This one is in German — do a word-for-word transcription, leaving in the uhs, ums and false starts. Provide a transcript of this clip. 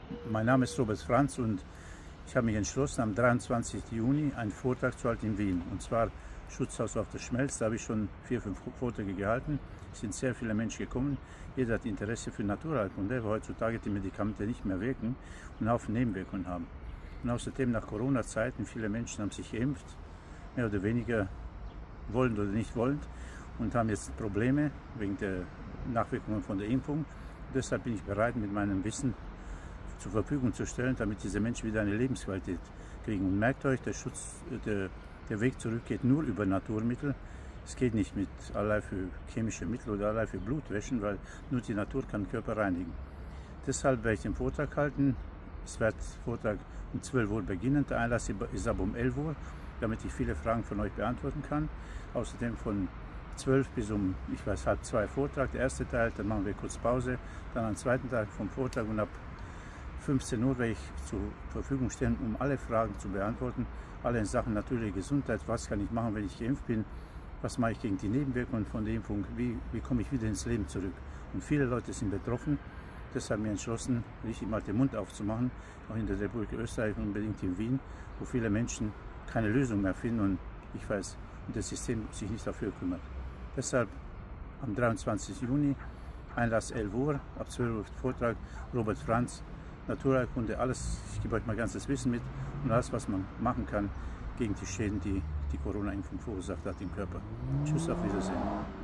Mein Name ist Robert Franz und ich habe mich entschlossen, am dreiundzwanzigsten Juni einen Vortrag zu halten in Wien. Und zwar Schutzhaus auf der Schmelz. Da habe ich schon vier, fünf Vorträge gehalten. Es sind sehr viele Menschen gekommen. Jeder hat Interesse für Naturheilkunde, weil heutzutage die Medikamente nicht mehr wirken und einen Haufen Nebenwirkungen haben. Und außerdem nach Corona-Zeiten, viele Menschen haben sich geimpft, mehr oder weniger wollend oder nicht wollend, und haben jetzt Probleme wegen der Nachwirkungen von der Impfung. Und deshalb bin ich bereit, mit meinem Wissen zur Verfügung zu stellen, damit diese Menschen wieder eine Lebensqualität kriegen. Und merkt euch, der, Schutz, der, der Weg zurück geht nur über Naturmittel. Es geht nicht mit allerlei für chemische Mittel oder allerlei für Blutwäschen, weil nur die Natur kann den Körper reinigen. Deshalb werde ich den Vortrag halten. Es wird Vortrag um zwölf Uhr beginnen. Der Einlass ist aber um elf Uhr, damit ich viele Fragen von euch beantworten kann. Außerdem von zwölf bis um, ich weiß, halb zwei Vortrag, der erste Teil, dann machen wir kurz Pause, dann am zweiten Tag vom Vortrag und ab fünfzehn Uhr werde ich zur Verfügung stehen, um alle Fragen zu beantworten, alle in Sachen natürliche Gesundheit, was kann ich machen, wenn ich geimpft bin, was mache ich gegen die Nebenwirkungen von der Impfung, wie, wie komme ich wieder ins Leben zurück. Und viele Leute sind betroffen, deshalb mir entschlossen, richtig mal den Mund aufzumachen, auch in der Republik Österreich und unbedingt in Wien, wo viele Menschen keine Lösung mehr finden und ich weiß, und das System sich nicht dafür kümmert. Deshalb am dreiundzwanzigsten Juni, Einlass elf Uhr, ab zwölf Uhr Vortrag, Robert Franz, Naturheilkunde, alles, ich gebe euch mein ganzes Wissen mit und alles, was man machen kann gegen die Schäden, die die Corona-Impfung verursacht hat im Körper. Tschüss, auf Wiedersehen.